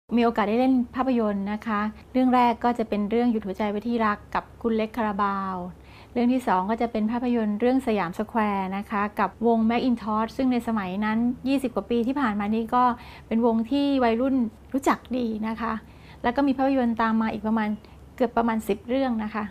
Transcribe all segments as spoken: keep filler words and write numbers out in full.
มีโอกาสได้เล่นภาพยนตร์นะคะเรื่องแรกก็จะเป็นเรื่องหยุดหัวใจไว้ที่รักกับคุณเล็กคาราบาวเรื่องที่สองก็จะเป็นภาพยนตร์เรื่องสยามสแควร์นะคะกับวงแม็กอินทอชซึ่งในสมัยนั้นยี่สิบกว่าปีที่ผ่านมานี้ก็เป็นวงที่วัยรุ่นรู้จักดีนะคะแล้วก็มีภาพยนตร์ตามมาอีกประมาณเกือบประมาณสิบเรื่องนะคะ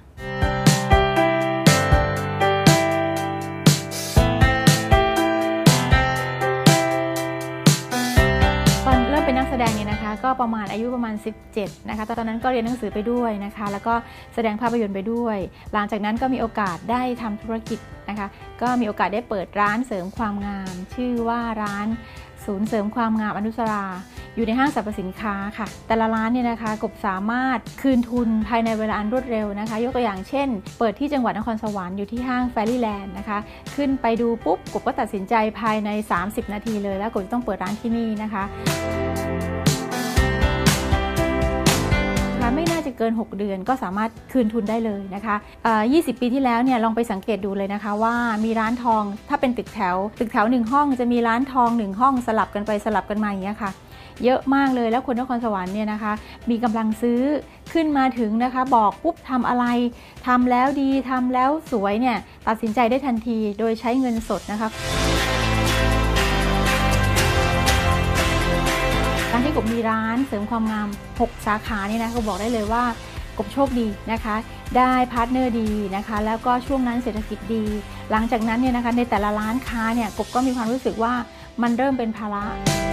เป็นนักแสดงเนี่ยนะคะก็ประมาณอายุประมาณสิบเจ็ดนะคะตอนนั้นก็เรียนหนังสือไปด้วยนะคะแล้วก็แสดงภาพยนตร์ไปด้วยหลังจากนั้นก็มีโอกาสได้ทำธุรกิจนะคะก็มีโอกาสได้เปิดร้านเสริมความงามชื่อว่าร้านศูนย์เสริมความงามอนุสราอยู่ในห้างสรรพสินค้าค่ะแต่ละร้านเนี่ยนะคะกบสามารถคืนทุนภายในเวลาอันรวดเร็วนะคะยกตัวอย่างเช่นเปิดที่จังหวัดนครสวรรค์อยู่ที่ห้างแฟรี่แลนด์นะคะขึ้นไปดูปุ๊บกบก็ตัดสินใจภายในสามสิบนาทีเลยแล้วกบจะต้องเปิดร้านที่นี่นะคะไม่น่าจะเกินหกเดือนก็สามารถคืนทุนได้เลยนะคะยี่สิบปีที่แล้วเนี่ยลองไปสังเกตดูเลยนะคะว่ามีร้านทองถ้าเป็นตึกแถวตึกแถวหนึ่งห้องจะมีร้านทองหนึ่งห้องสลับกันไปสลับกันมาอย่างเงี้ยค่ะเยอะมากเลยแล้วคนนครสวรรค์เนี่ยนะคะมีกำลังซื้อขึ้นมาถึงนะคะบอกปุ๊บทำอะไรทำแล้วดีทำแล้วสวยเนี่ยตัดสินใจได้ทันทีโดยใช้เงินสดนะคะการที่กบมีร้านเสริมความงามหกสาขานี่นะก็บอกได้เลยว่ากบโชคดีนะคะได้พาร์ทเนอร์ดีนะคะแล้วก็ช่วงนั้นเศรษฐกิจดีหลังจากนั้นเนี่ยนะคะในแต่ละร้านค้าเนี่ยกบก็มีความรู้สึกว่ามันเริ่มเป็นภาระ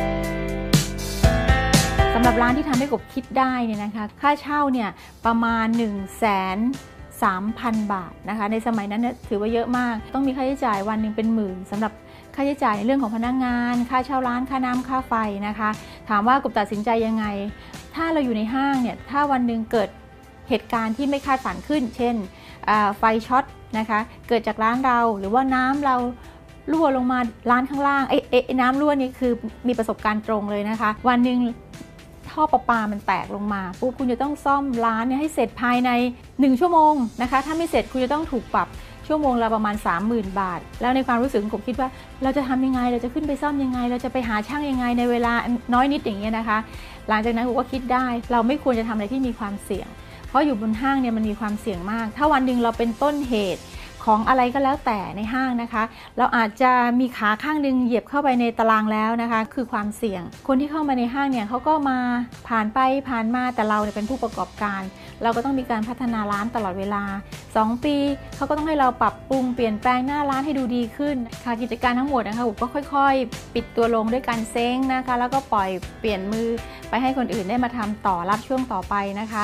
สำหรับร้านที่ทำให้กบคิดได้เนี่ยนะคะค่าเช่าเนี่ยประมาณ หนึ่งแสนสามพัน บาทนะคะในสมัยนั้นเนี่ยถือว่าเยอะมากต้องมีค่าใช้จ่ายวันหนึ่งเป็นหมื่นสำหรับค่าใช้จ่ายในเรื่องของพนักงานค่าเช่าร้านค่าน้ำค่าไฟนะคะถามว่ากบตัดสินใจยังไงถ้าเราอยู่ในห้างเนี่ยถ้าวันหนึ่งเกิดเหตุการณ์ที่ไม่คาดฝันขึ้นเช่นไฟช็อตนะคะเกิดจากร้านเราหรือว่าน้ำเรารั่วลงมาร้านข้างล่างไอ้ไอ้น้ำรั่วนี่คือมีประสบการณ์ตรงเลยนะคะวันหนึ่งท่อประปามันแตกลงมาปุ๊บคุณจะต้องซ่อมร้านเนี่ยให้เสร็จภายในหนึ่งชั่วโมงนะคะถ้าไม่เสร็จคุณจะต้องถูกปรับชั่วโมงละประมาณ สามหมื่น บาทแล้วในความรู้สึกผมคิดว่าเราจะทำยังไงเราจะขึ้นไปซ่อมยังไงเราจะไปหาช่างยังไงในเวลาน้อยนิดอย่างเงี้ยนะคะหลังจากนั้นผมก็คิดได้เราไม่ควรจะทำอะไรที่มีความเสี่ยงเพราะอยู่บนห้างเนี่ยมันมีความเสี่ยงมากถ้าวันหนึ่งเราเป็นต้นเหตุของอะไรก็แล้วแต่ในห้างนะคะเราอาจจะมีขาข้างหนึ่งเหยียบเข้าไปในตารางแล้วนะคะคือความเสี่ยงคนที่เข้ามาในห้างเนี่ยเขาก็มาผ่านไปผ่านมาแต่เราเนี่ยเป็นผู้ประกอบการเราก็ต้องมีการพัฒนาร้านตลอดเวลาสองปีเขาก็ต้องให้เราปรับปรุงเปลี่ยนแปลงหน้าร้านให้ดูดีขึ้นค่ะกิจการทั้งหมดนะคะผมก็ค่อยๆปิดตัวลงด้วยการเซ้งนะคะแล้วก็ปล่อยเปลี่ยนมือไปให้คนอื่นได้มาทำต่อรับช่วงต่อไปนะคะ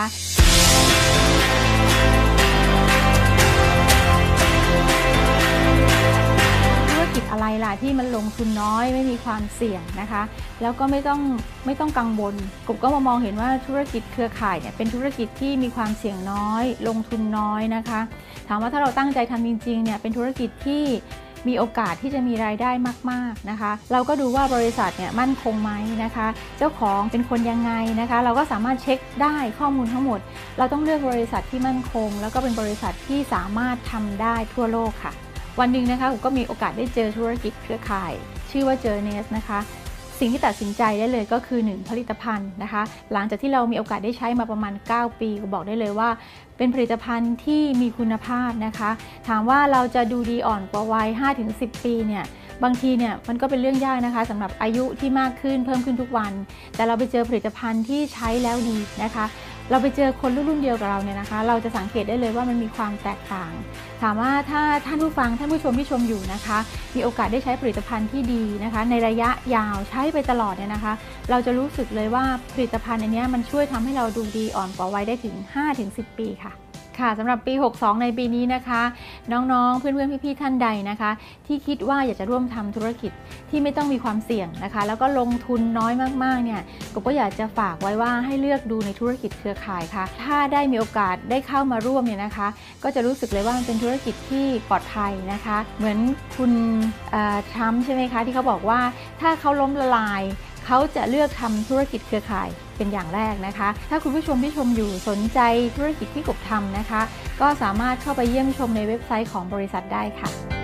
อะไรล่ะที่มันลงทุนน้อยไม่มีความเสี่ยงนะคะแล้วก็ไม่ต้องไม่ต้องกังวลกบก็มามองเห็นว่าธุรกิจเครือข่ายเนี่ยเป็นธุรกิจที่มีความเสี่ยงน้อยลงทุนน้อยนะคะถามว่าถ้าเราตั้งใจทำจริงๆเนี่ยเป็นธุรกิจที่มีโอกาสที่จะมีรายได้มากๆนะคะเราก็ดูว่าบริษัทเนี่ยมั่นคงไหมนะคะเจ้าของเป็นคนยังไงนะคะเราก็สามารถเช็คได้ข้อมูลทั้งหมดเราต้องเลือกบริษัทที่มั่นคงแล้วก็เป็นบริษัทที่สามารถทำได้ทั่วโลกค่ะวันหนึ่งนะคะผมก็มีโอกาสได้เจอธุรกิจเครือข่ายชื่อว่า Journeys นะคะสิ่งที่ตัดสินใจได้เลยก็คือหนึ่งผลิตภัณฑ์นะคะหลังจากที่เรามีโอกาสได้ใช้มาประมาณเก้าปีก็บอกได้เลยว่าเป็นผลิตภัณฑ์ที่มีคุณภาพนะคะถามว่าเราจะดูดีอ่อนกว่าวัย ห้าถึงสิบ ปีเนี่ยบางทีเนี่ยมันก็เป็นเรื่องยากนะคะสำหรับอายุที่มากขึ้นเพิ่มขึ้นทุกวันแต่เราไปเจอผลิตภัณฑ์ที่ใช้แล้วดีนะคะเราไปเจอคนรุ่นเดียวกับเราเนี่ยนะคะเราจะสังเกตได้เลยว่ามันมีความแตกต่างถามว่าถ้าท่านผู้ฟังท่านผู้ชมที่ชมอยู่นะคะมีโอกาสได้ใช้ผลิตภัณฑ์ที่ดีนะคะในระยะยาวใช้ไปตลอดเนี่ยนะคะเราจะรู้สึกเลยว่าผลิตภัณฑ์อันนี้มันช่วยทำให้เราดูดีอ่อนกว่าวัยได้ถึง ห้าถึงสิบ ปีค่ะค่ะสำหรับปีหกสิบสองในปีนี้นะคะน้องๆเพื่อนๆพี่ๆท่านใดนะคะที่คิดว่าอยากจะร่วมทำธุรกิจที่ไม่ต้องมีความเสี่ยงนะคะแล้วก็ลงทุนน้อยมากๆเนี่ยก็อยากจะฝากไว้ว่าให้เลือกดูในธุรกิจเครือข่ายค่ะถ้าได้มีโอกาสได้เข้ามาร่วมเนี่ยนะคะก็จะรู้สึกเลยว่ามันเป็นธุรกิจที่ปลอดภัยนะคะเหมือนคุณทรัมป์ใช่ไหมคะที่เขาบอกว่าถ้าเขาล้มละลายเขาจะเลือกทำธุรกิจเครือข่ายเป็นอย่างแรกนะคะถ้าคุณผู้ชมที่ชมอยู่สนใจธุรกิจที่กบทำนะคะก็สามารถเข้าไปเยี่ยมชมในเว็บไซต์ของบริษัทได้ค่ะ